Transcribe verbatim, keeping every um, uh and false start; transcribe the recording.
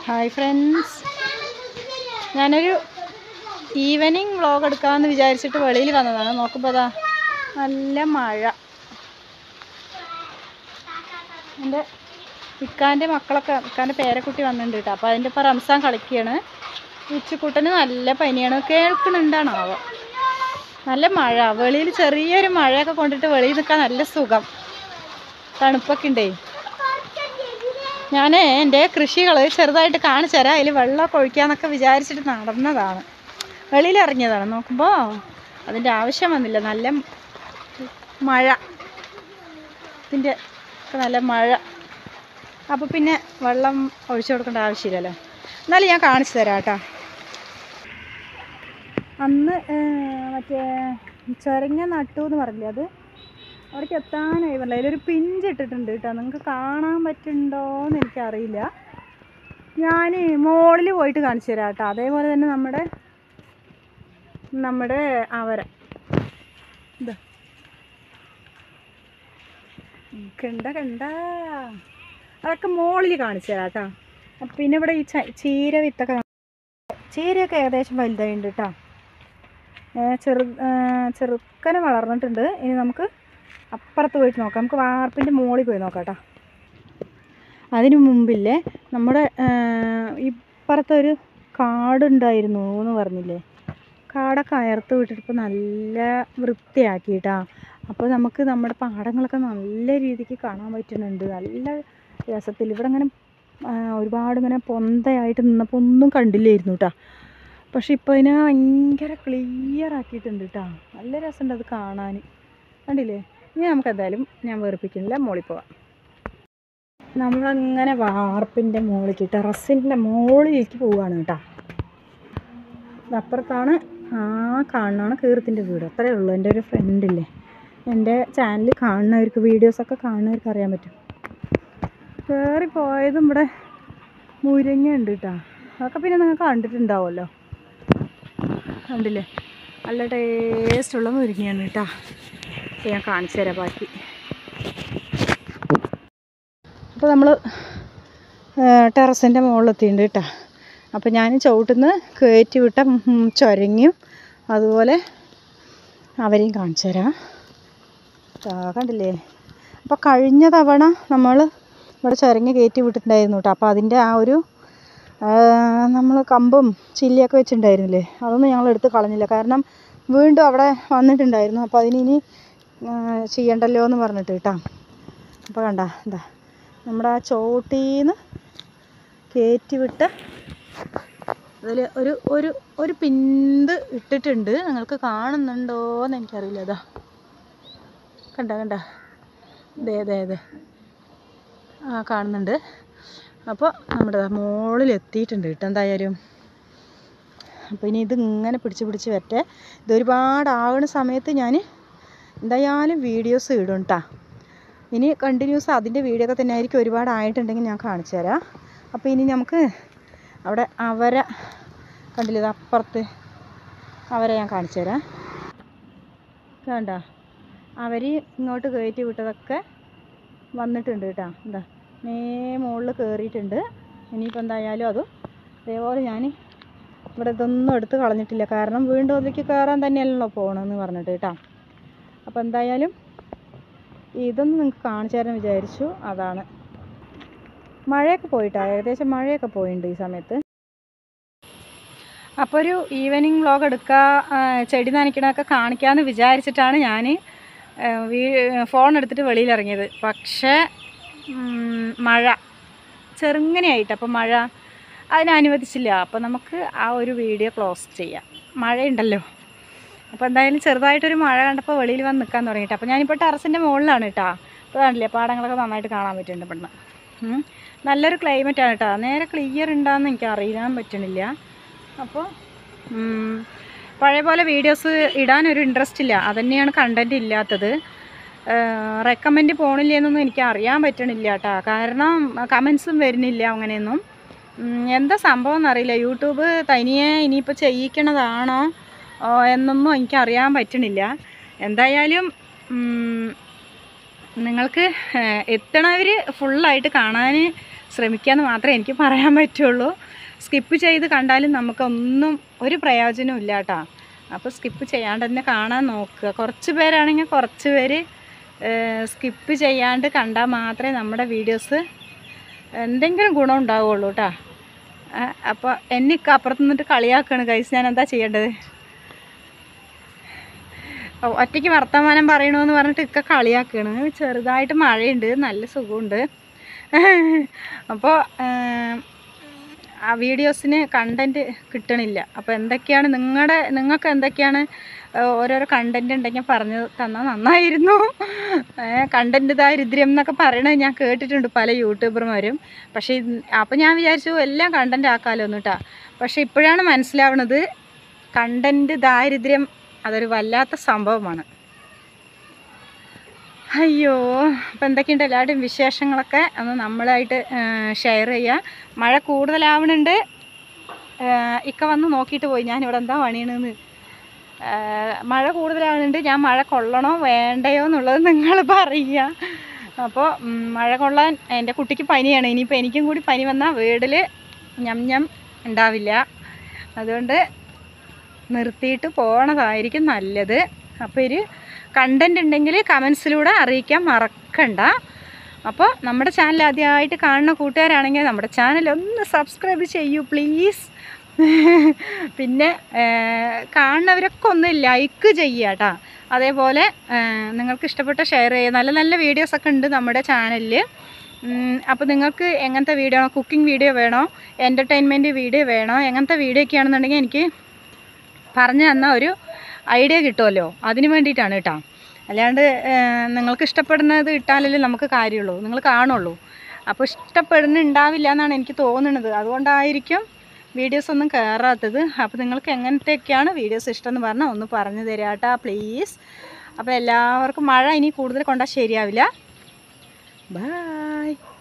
Hi friends, ഞാനൊരു evening vlog എടുക്കാമെന്ന് വിചാരിച്ചിട്ട് വെളിയിൽ വന്നതാണ്. നോക്കുമ്പോൾ അതാ നല്ല മഴ. എൻ്റെ ഇക്കാൻ്റെ മക്കളൊക്കെ ഇക്കാൻ്റെ പേരക്കുട്ടി വന്നിട്ടുണ്ട് കേട്ടോ. അപ്പോൾ അതിൻ്റെ ഇപ്പോൾ റംസാൻ കളിക്കുകയാണ്. ഉച്ചക്കൂട്ടന് നല്ല പനിയാണ്. കേൾക്കുന്നുണ്ടാണാവോ? നല്ല മഴ. വെളിയിൽ ചെറിയൊരു മഴയൊക്കെ കൊണ്ടിട്ട് വെളിയിൽ നിൽക്കാൻ നല്ല സുഖം. തണുപ്പൊക്കെ ഉണ്ടേ. ഞാൻ എൻ്റെ കൃഷികൾ ചെറുതായിട്ട് കാണിച്ചു തരാം. അതിൽ വെള്ളമൊക്കെ ഒഴിക്കാമെന്നൊക്കെ വിചാരിച്ചിട്ട് നടന്നതാണ്, വെളിയിൽ ഇറങ്ങിയതാണ്. നോക്കുമ്പോൾ അതിൻ്റെ ആവശ്യം വന്നില്ല. നല്ല മഴ, ഇതിൻ്റെ ഒക്കെ നല്ല മഴ. അപ്പോൾ പിന്നെ വെള്ളം ഒഴിച്ചു കൊടുക്കേണ്ട ആവശ്യമില്ലല്ലോ. എന്നാലും ഞാൻ കാണിച്ചു തരാം കേട്ടോ. അന്ന് മറ്റേ ചൊരങ്ങ നട്ടു എന്ന് പറഞ്ഞില്ലേ, അത് അവിടേക്ക് എത്താനായി പറഞ്ഞില്ല. അതിലൊരു പിഞ്ച് ഇട്ടിട്ടുണ്ട് കേട്ടോ. നിങ്ങൾക്ക് കാണാൻ പറ്റുന്നുണ്ടോയെന്ന് എനിക്കറിയില്ല. ഞാൻ മുകളിൽ പോയിട്ട് കാണിച്ചു തരാം കേട്ടോ. അതേപോലെ തന്നെ നമ്മുടെ നമ്മുടെ അവര ഇതാ കണ്ട കണ്ട അതൊക്കെ മുകളിൽ കാണിച്ചു തരാം കേട്ടോ. അപ്പം പിന്നെ ഇവിടെ ഈ ചീര വിത്തൊക്കെ, ചീരയൊക്കെ ഏകദേശം വലുതായിട്ടുണ്ട് കേട്ടോ. ചെറു ചെറുക്കനെ വളർന്നിട്ടുണ്ട്. ഇനി നമുക്ക് അപ്പുറത്ത് പോയിട്ട് നോക്കാം. നമുക്ക് വാർപ്പിൻ്റെ മുകളിൽ പോയി നോക്കാം കേട്ടോ. അതിനു മുമ്പില്ലേ നമ്മുടെ ഇപ്പുറത്തൊരു കാടുണ്ടായിരുന്നു എന്ന് പറഞ്ഞില്ലേ, കാടൊക്കെ അയർത്ത് വിട്ടിട്ട് ഇപ്പോൾ നല്ല വൃത്തിയാക്കിയിട്ടാ. അപ്പോൾ നമുക്ക് നമ്മുടെ പാടങ്ങളൊക്കെ നല്ല രീതിക്ക് കാണാൻ പറ്റുന്നുണ്ട്, നല്ല രസത്തിൽ. ഇവിടെ ഇങ്ങനെ ഒരുപാട് ഇങ്ങനെ പൊന്തയായിട്ട് നിന്നപ്പോൾ ഒന്നും കണ്ടില്ലായിരുന്നു കേട്ടോ. പക്ഷെ ഇപ്പോൾ ഇതിനെ ഭയങ്കര ക്ലിയർ ആക്കിയിട്ടുണ്ട് കേട്ടോ. നല്ല രസമുണ്ട് അത് കാണാൻ, കണ്ടില്ലേ? ഇനി നമുക്ക് എന്തായാലും ഞാൻ വേർപ്പിക്കുന്നില്ല, മുകളിൽ പോവാം. നമ്മളങ്ങനെ വാർപ്പിൻ്റെ മുകളിലേക്ക്, ടെറസിൻ്റെ മുകളിലേക്ക് പോവുകയാണ് കേട്ടോ. അപ്പുറത്താണ് ആ കാണുന്നതാണ് കീർത്തിൻ്റെ വീട്. അത്രയേ ഉള്ളൂ. എൻ്റെ ഒരു ഫ്രണ്ടില്ലേ, എൻ്റെ ചാനൽ കാണുന്നവർക്ക്, വീഡിയോസൊക്കെ കാണുന്നവർക്ക് അറിയാൻ പറ്റും. കയറി പോയതും ഇവിടെ മുരിങ്ങ ഉണ്ട് കേട്ടോ. അതൊക്കെ പിന്നെ നിങ്ങൾക്ക് കണ്ടിട്ടുണ്ടാവുമല്ലോ, കണ്ടില്ലേ? നല്ല ടേസ്റ്റുള്ള മുരിങ്ങയാണ് കേട്ടോ. ഞാൻ കാണിച്ചു തരാം ബാക്കി. അപ്പോൾ നമ്മൾ ടെറസിൻ്റെ മുകളിലെത്തിയിട്ടുണ്ട് കേട്ടോ. അപ്പോൾ ഞാൻ ചുവട്ടുനിന്ന് കയറ്റി വിട്ട ചൊരങ്ങയും അതുപോലെ അവരെയും കാണിച്ചു തരാം. കണ്ടില്ലേ? അപ്പോൾ കഴിഞ്ഞ തവണ നമ്മൾ ഇവിടെ ചൊരങ്ങ കയറ്റി വിട്ടിട്ടുണ്ടായിരുന്നു കേട്ടോ. അപ്പോൾ അതിൻ്റെ ആ ഒരു നമ്മൾ കമ്പും ചില്ലിയൊക്കെ വെച്ചിട്ടുണ്ടായിരുന്നില്ലേ, അതൊന്നും ഞങ്ങൾ എടുത്ത് കളഞ്ഞില്ല. കാരണം വീണ്ടും അവിടെ വന്നിട്ടുണ്ടായിരുന്നു. അപ്പോൾ അതിനി ചെയ്യണ്ടല്ലോ എന്ന് പറഞ്ഞിട്ട് കേട്ടോ. അപ്പോൾ കണ്ട എന്താ നമ്മുടെ ആ ചോട്ടീന്ന് കയറ്റി വിട്ട് അതിൽ ഒരു ഒരു ഒരു പിന്ത് ഇട്ടിട്ടുണ്ട്. നിങ്ങൾക്ക് കാണുന്നുണ്ടോയെന്ന് എനിക്കറിയില്ല. അതാ കണ്ട കണ്ട ദേ ദേ ദേ ആ കാണുന്നുണ്ട്. അപ്പോൾ നമ്മുടെ മുകളിൽ എത്തിയിട്ടുണ്ട് കേട്ടോ എന്തായാലും. അപ്പോൾ ഇനി ഇത് ഇങ്ങനെ പിടിച്ച് പിടിച്ച് വരട്ടെ. ഇതൊരുപാട് ആകുന്ന സമയത്ത് ഞാൻ എന്തായാലും വീഡിയോസ് ഇടും കേട്ടോ. ഇനി കണ്ടിന്യൂസ് അതിൻ്റെ വീഡിയോ ഒക്കെ തന്നെ ആയിരിക്കും. ഒരുപാട് ആയിട്ടുണ്ടെങ്കിൽ ഞാൻ കാണിച്ചു തരാം. അപ്പോൾ ഇനി നമുക്ക് അവിടെ അവര കണ്ടില്ലേ, ഇത് അപ്പുറത്ത് അവരെ ഞാൻ കാണിച്ചു തരാം. കണ്ട അവർ ഇങ്ങോട്ട് കയറ്റി വിട്ടതൊക്കെ വന്നിട്ടുണ്ട് കേട്ടോ. എന്താ മേ മുകളിൽ കയറിയിട്ടുണ്ട്. ഇനിയിപ്പോൾ എന്തായാലും അതും അതേപോലെ ഞാൻ ഇവിടെ ഇതൊന്നും എടുത്ത് കളഞ്ഞിട്ടില്ല. കാരണം വീണ്ടും അതിലേക്ക് കയറാൻ തന്നെയല്ലല്ലോ പോകണമെന്ന് പറഞ്ഞിട്ട് കേട്ടോ. അപ്പോൾ എന്തായാലും ഇതൊന്നും നിങ്ങൾക്ക് കാണിച്ചു തരാൻ വിചാരിച്ചു. അതാണ് മഴയൊക്കെ പോയിട്ടാണ്, ഏകദേശം മഴയൊക്കെ പോയിട്ടുണ്ട് ഈ സമയത്ത്. അപ്പോൾ ഒരു ഈവനിങ് വ്ളോഗ് എടുക്കുക, ചെടി നനയ്ക്കണമൊക്കെ കാണിക്കാമെന്ന് വിചാരിച്ചിട്ടാണ് ഞാൻ വീ ഫോൺ എടുത്തിട്ട് വെളിയിലിറങ്ങിയത്. പക്ഷേ മഴ ചെറുങ്ങനെയായിട്ട്, അപ്പോൾ മഴ അതിനനുവദിച്ചില്ല. അപ്പോൾ നമുക്ക് ആ ഒരു വീഡിയോ ക്ലോസ് ചെയ്യാം. മഴയുണ്ടല്ലോ. അപ്പോൾ എന്തായാലും ചെറുതായിട്ടൊരു മഴ കണ്ടപ്പോൾ വെളിയിൽ വന്ന് നിൽക്കാൻ തുടങ്ങിയിട്ട്. അപ്പോൾ ഞാനിപ്പോൾ ടെറസിൻ്റെ മുകളിലാണ് കേട്ടോ. അപ്പോൾ കാണില്ലേ, പാടങ്ങളൊക്കെ നന്നായിട്ട് കാണാൻ പറ്റുന്നുണ്ട് ഇവിടുന്ന്. നല്ലൊരു ക്ലൈമറ്റാണ് കേട്ടോ. നേരെ ക്ലിയർ ഉണ്ടാകുമെന്ന് എനിക്ക് അറിയാൻ പറ്റണില്ല. അപ്പോൾ പഴയ പോലെ വീഡിയോസ് ഇടാനൊരു ഇൻട്രസ്റ്റ് ഇല്ല, അതന്നെയാണ് കണ്ടൻറ്റ് ഇല്ലാത്തത്. റെക്കമെൻഡ് പോണില്ലെന്നൊന്നും എനിക്ക് അറിയാൻ പറ്റണില്ല കേട്ടോ. കാരണം കമൻസും വരുന്നില്ല അങ്ങനെയൊന്നും. എന്താ സംഭവം എന്നറിയില്ല. യൂട്യൂബ് തനിയെ ഇനിയിപ്പോൾ ചെയ്യിക്കണതാണോ എന്നൊന്നും എനിക്കറിയാൻ പറ്റണില്ല. എന്തായാലും നിങ്ങൾക്ക് എത്തണവർ ഫുള്ളായിട്ട് കാണാൻ ശ്രമിക്കാമെന്ന് മാത്രമേ എനിക്ക് പറയാൻ പറ്റുള്ളൂ. സ്കിപ്പ് ചെയ്ത് കണ്ടാലും നമുക്കൊന്നും ഒരു പ്രയോജനവും ഇല്ല കേട്ടോ. അപ്പോൾ സ്കിപ്പ് ചെയ്യാണ്ട് തന്നെ കാണാൻ നോക്കുക. കുറച്ച് പേരാണെങ്കിൽ കുറച്ച് പേര് സ്കിപ്പ് ചെയ്യാണ്ട് കണ്ടാൽ മാത്രമേ നമ്മുടെ വീഡിയോസ് എന്തെങ്കിലും ഗുണം ഉണ്ടാവുള്ളൂ കേട്ടോ. അപ്പോൾ എനിക്ക് അപ്പുറത്ത് നിന്നിട്ട് കളിയാക്കുകയാണ് ഗൈസ്. ഞാൻ എന്താ ചെയ്യേണ്ടത്? ഒറ്റയ്ക്ക് വർത്തമാനം പറയണമെന്ന് പറഞ്ഞിട്ട് ഇക്ക കളിയാക്കുകയാണ്. ചെറുതായിട്ട് മഴയുണ്ട്, നല്ല സുഖമുണ്ട്. അപ്പോൾ ആ വീഡിയോസിന് കണ്ടൻറ്റ് കിട്ടണില്ല. അപ്പോൾ എന്തൊക്കെയാണ് നിങ്ങളുടെ നിങ്ങൾക്ക് എന്തൊക്കെയാണ് ഓരോരോ കണ്ടൻറ്റ് ഉണ്ടെങ്കിൽ പറഞ്ഞു തന്നാൽ നന്നായിരുന്നു. കണ്ടൻറ്റ് ദാരിദ്ര്യം എന്നൊക്കെ പറയണത് ഞാൻ കേട്ടിട്ടുണ്ട് പല യൂട്യൂബർമാരും. പക്ഷേ അപ്പോൾ ഞാൻ വിചാരിച്ചു എല്ലാം കണ്ടൻറ്റ് ആക്കാമല്ലോ എന്ന് കേട്ടോ. പക്ഷേ ഇപ്പോഴാണ് മനസ്സിലാവുന്നത് കണ്ടൻറ്റ് ദാരിദ്ര്യം അതൊരു വല്ലാത്ത സംഭവമാണ്. അയ്യോ, അപ്പോൾ എന്തൊക്കെയുണ്ട് എല്ലാവരുടെയും വിശേഷങ്ങളൊക്കെ ഒന്ന് നമ്മളായിട്ട് ഷെയർ ചെയ്യുക. മഴ കൂടുതലാവണുണ്ട്. ഇക്ക വന്ന് നോക്കിയിട്ട് പോയി ഞാനിവിടെ എന്താ പണിയണമെന്ന്. മഴ കൂടുതലാവുന്നുണ്ട്. ഞാൻ മഴ കൊള്ളണോ വേണ്ടയോ എന്നുള്ളത് നിങ്ങൾ പറയുക. അപ്പോൾ മഴ കൊള്ളാൻ എൻ്റെ കുട്ടിക്ക് പനിയാണ്. ഇനിയിപ്പോൾ എനിക്കും കൂടി പനി വന്നാൽ വീട്ടിൽ ഞം ഞം ഉണ്ടാവില്ല. അതുകൊണ്ട് നിർത്തിയിട്ട് പോകണതായിരിക്കും നല്ലത്. അപ്പോൾ ഒരു കണ്ടൻറ്റ് ഉണ്ടെങ്കിൽ കമൻസിലൂടെ അറിയിക്കാൻ മറക്കണ്ട. അപ്പോൾ നമ്മുടെ ചാനൽ ആദ്യമായിട്ട് കാണുന്ന കൂട്ടുകാരാണെങ്കിൽ നമ്മുടെ ചാനൽ ഒന്ന് സബ്സ്ക്രൈബ് ചെയ്യൂ പ്ലീസ്. പിന്നെ കാണുന്നവരൊക്കെ ഒന്ന് ലൈക്ക് ചെയ്യുക കേട്ടോ. അതേപോലെ നിങ്ങൾക്ക് ഇഷ്ടപ്പെട്ട ഷെയർ ചെയ്യുക. നല്ല നല്ല വീഡിയോസൊക്കെ ഉണ്ട് നമ്മുടെ ചാനലിൽ. അപ്പോൾ നിങ്ങൾക്ക് എങ്ങനത്തെ വീഡിയോ ആണോ, കുക്കിംഗ് വീഡിയോ വേണോ, എൻ്റർടൈൻമെൻറ്റ് വീഡിയോ വേണോ, എങ്ങനത്തെ വീഡിയോ ഒക്കെ ആണെന്നുണ്ടെങ്കിൽ എനിക്ക് പറഞ്ഞു തന്നാൽ ഒരു ഐഡിയ കിട്ടുമല്ലോ. അതിന് വേണ്ടിയിട്ടാണ് കേട്ടോ. അല്ലാണ്ട് നിങ്ങൾക്ക് ഇഷ്ടപ്പെടുന്നത് ഇട്ടാലല്ലേ നമുക്ക് കാര്യമുള്ളൂ, നിങ്ങൾ കാണുള്ളൂ. അപ്പോൾ ഇഷ്ടപ്പെടുന്നുണ്ടാവില്ല എന്നാണ് എനിക്ക് തോന്നുന്നത്. അതുകൊണ്ടായിരിക്കും വീഡിയോസ് ഒന്നും കയറാത്തത്. അപ്പോൾ നിങ്ങൾക്ക് എങ്ങനത്തെയൊക്കെയാണ് വീഡിയോസ് ഇഷ്ടമെന്ന് പറഞ്ഞാൽ ഒന്ന് പറഞ്ഞു തരാം കേട്ടോ പ്ലീസ്. അപ്പോൾ എല്ലാവർക്കും മഴ ഇനി കൂടുതൽ കൊണ്ടാൽ ശരിയാവില്ല. ബൈ.